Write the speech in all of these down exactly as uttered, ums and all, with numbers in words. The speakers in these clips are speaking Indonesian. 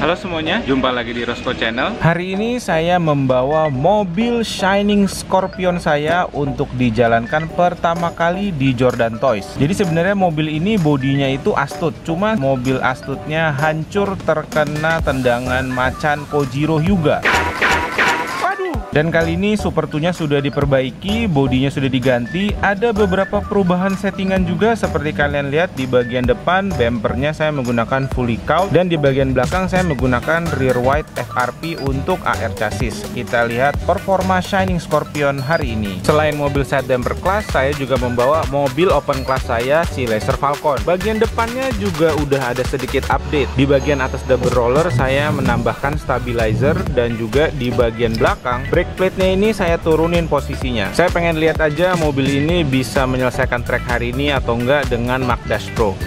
Halo semuanya, jumpa lagi di Rosco Channel. Hari ini saya membawa mobil Shining Scorpion saya untuk dijalankan pertama kali di Jordan Toys. Jadi sebenarnya mobil ini bodinya itu Astut, cuma mobil Astutnya hancur terkena tendangan macan Kojiro Hyuga. Dan kali ini Super two-nya sudah diperbaiki, bodinya sudah diganti. Ada beberapa perubahan settingan juga, seperti kalian lihat di bagian depan bumpernya saya menggunakan fully cowl, dan di bagian belakang saya menggunakan rear wide F R P untuk A R chassis. Kita lihat performa Shining Scorpion hari ini. Selain mobil side damper class, saya juga membawa mobil open class saya, si Laser Falcon. Bagian depannya juga udah ada sedikit update. Di bagian atas double roller saya menambahkan stabilizer, dan juga di bagian belakang brake plate-nya ini saya turunin posisinya. Saya pengen lihat aja mobil ini bisa menyelesaikan track hari ini atau enggak dengan Mark Dash Pro.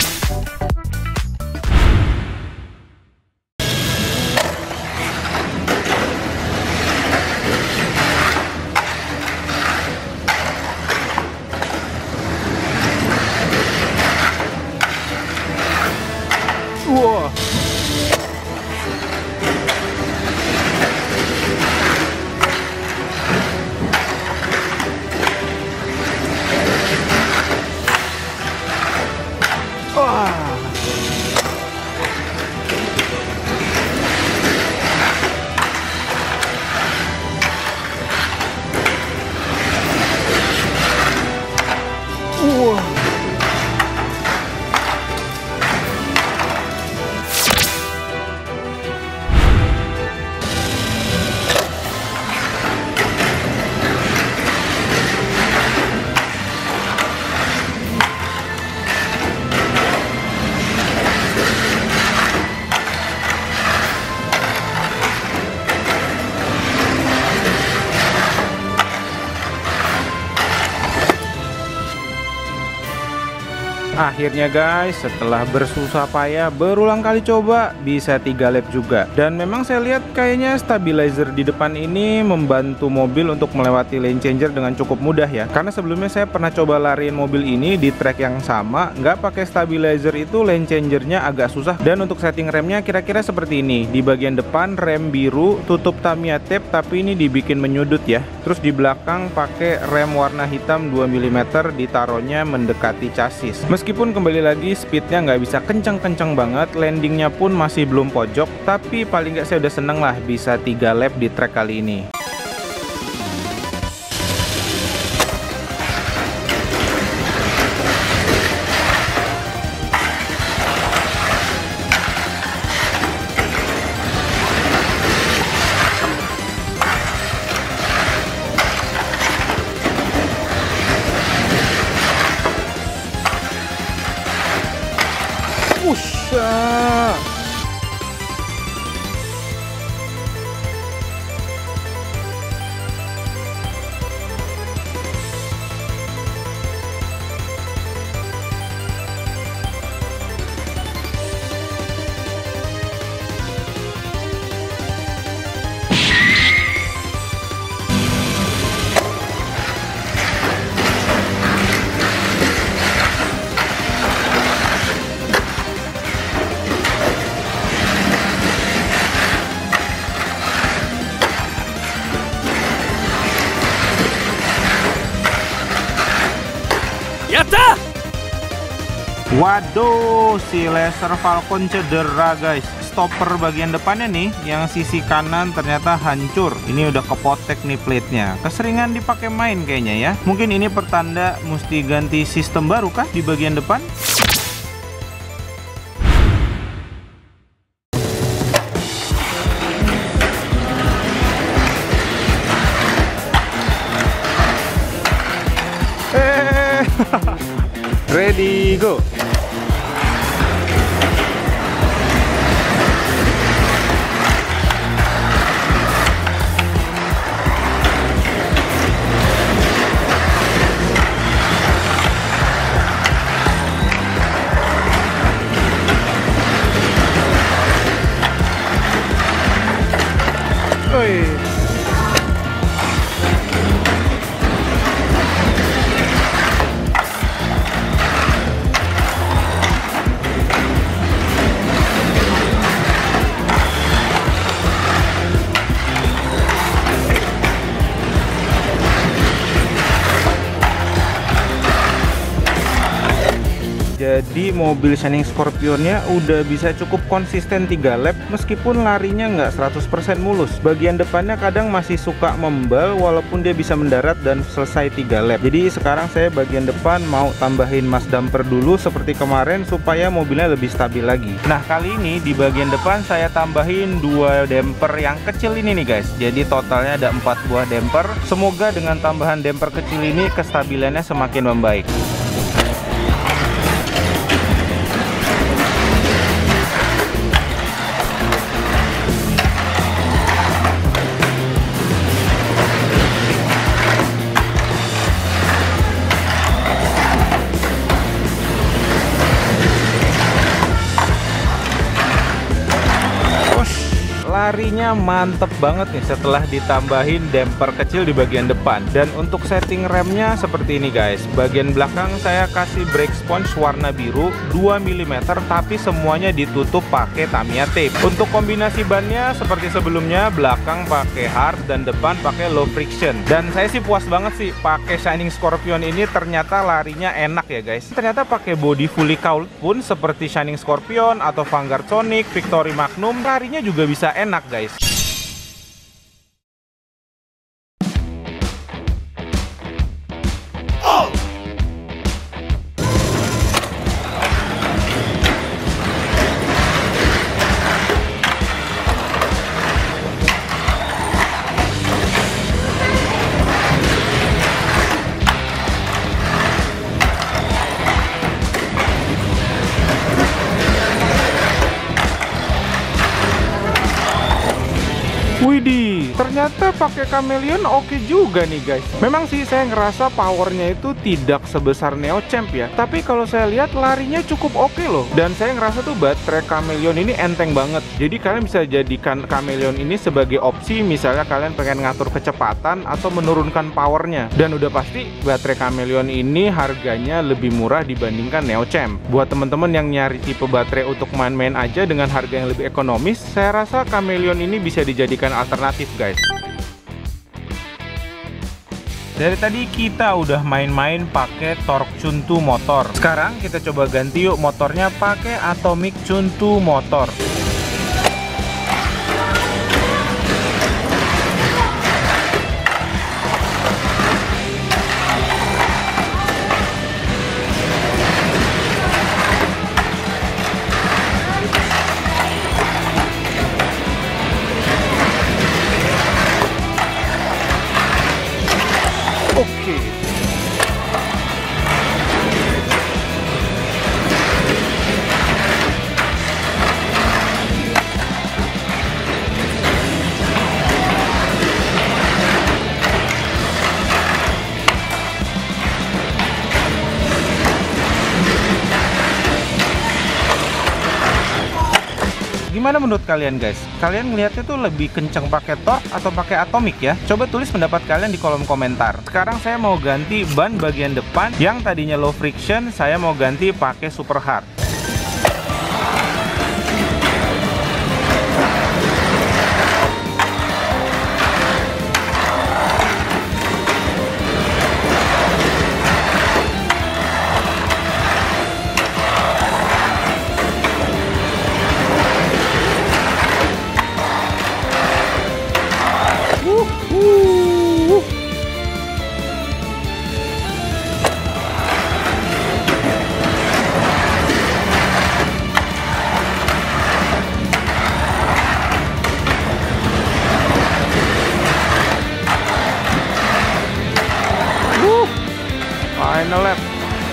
Wow. Akhirnya guys, setelah bersusah payah berulang kali coba, bisa tiga lap juga. Dan memang saya lihat kayaknya stabilizer di depan ini membantu mobil untuk melewati lane changer dengan cukup mudah ya. Karena sebelumnya saya pernah coba lariin mobil ini di track yang sama, nggak pakai stabilizer itu lane changernya agak susah. Dan untuk setting remnya kira-kira seperti ini. Di bagian depan rem biru, tutup Tamiya tape, tapi ini dibikin menyudut ya. Terus di belakang pakai rem warna hitam dua milimeter, ditaruhnya mendekati chassis. Meskipun kembali lagi speednya nggak bisa kenceng-kenceng banget, landingnya pun masih belum pojok, tapi paling nggak saya udah seneng lah bisa tiga lap di track kali ini. Usha. Yata! Waduh, si Laser Falcon cedera guys. Stopper bagian depannya nih, yang sisi kanan ternyata hancur. Ini udah kepotek nih plate-nya. Keseringan dipakai main kayaknya ya. Mungkin ini pertanda mesti ganti sistem baru kah di bagian depan? Ready, go! Oi. Jadi mobil Shining Scorpionnya udah bisa cukup konsisten tiga lap meskipun larinya nggak seratus persen mulus. Bagian depannya kadang masih suka membal walaupun dia bisa mendarat dan selesai tiga lap. Jadi sekarang saya bagian depan mau tambahin mas damper dulu seperti kemarin supaya mobilnya lebih stabil lagi. Nah, kali ini di bagian depan saya tambahin dua damper yang kecil ini nih guys. Jadi totalnya ada empat buah damper. Semoga dengan tambahan damper kecil ini kestabilannya semakin membaik. Larinya mantep banget nih setelah ditambahin damper kecil di bagian depan. Dan untuk setting remnya seperti ini guys. Bagian belakang saya kasih brake sponge warna biru dua milimeter, tapi semuanya ditutup pakai Tamiya tape. Untuk kombinasi bannya seperti sebelumnya, belakang pakai hard dan depan pakai low friction. Dan saya sih puas banget sih pakai Shining Scorpion ini, ternyata larinya enak ya guys. Ternyata pakai body fully cowled pun seperti Shining Scorpion atau Vanguard Sonic, Victory Magnum, larinya juga bisa enak guys. Widih, ternyata pakai Chameleon oke juga nih guys. Memang sih saya ngerasa powernya itu tidak sebesar Neo Champ ya, tapi kalau saya lihat larinya cukup oke loh. Dan saya ngerasa tuh baterai Chameleon ini enteng banget. Jadi kalian bisa jadikan Chameleon ini sebagai opsi misalnya kalian pengen ngatur kecepatan atau menurunkan powernya. Dan udah pasti baterai Chameleon ini harganya lebih murah dibandingkan Neo Champ. Buat teman-teman yang nyari tipe baterai untuk main-main aja dengan harga yang lebih ekonomis, saya rasa Chameleon ini bisa dijadikan alternatif guys. Dari tadi kita udah main-main pakai torque cuntu motor. Sekarang kita coba ganti yuk motornya pakai atomic cuntu motor. Oke. Gimana menurut kalian guys? Kalian ngelihatnya tuh lebih kenceng pakai torque atau pakai atomic ya? Coba tulis pendapat kalian di kolom komentar. Sekarang saya mau ganti ban bagian depan yang tadinya low friction, saya mau ganti pakai super hard. Final lap.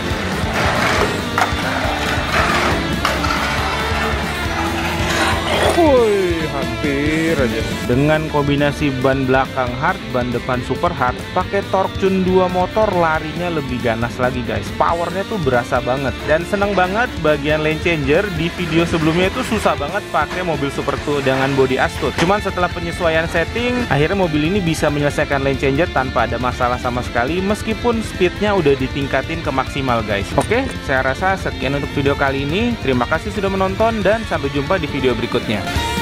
Woi, hampir aja. Dengan kombinasi ban belakang hard, ban depan super hard, pakai torque tune dua motor, larinya lebih ganas lagi guys. Powernya tuh berasa banget. Dan seneng banget bagian lane changer di video sebelumnya itu susah banget pakai mobil super two dengan body Astut. Cuman setelah penyesuaian setting, akhirnya mobil ini bisa menyelesaikan lane changer tanpa ada masalah sama sekali, meskipun speednya udah ditingkatin ke maksimal guys. Oke, saya rasa sekian untuk video kali ini. Terima kasih sudah menonton dan sampai jumpa di video berikutnya.